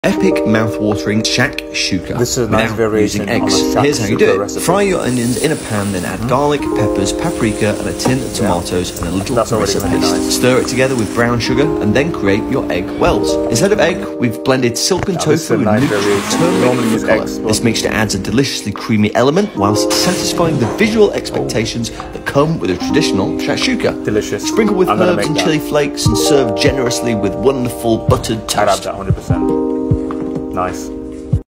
Epic mouth-watering Shakshuka This is a nice variation using eggs. on a Here's how you do it. recipe. Fry your onions in a pan, then add garlic, peppers, paprika, and a tin of tomatoes and a little already harissa really paste. nice. Stir it together with brown sugar and then create your egg wells. Instead of egg, we've blended silken tofu and nice neutral variation. turmeric Normally for use colour. eggs, but This mixture adds a deliciously creamy element whilst satisfying the visual expectations that come with a traditional shakshuka. Delicious. Sprinkle with I'm gonna herbs make and that. chili flakes and serve generously with wonderful buttered I'd have toast. that 100%. Nice.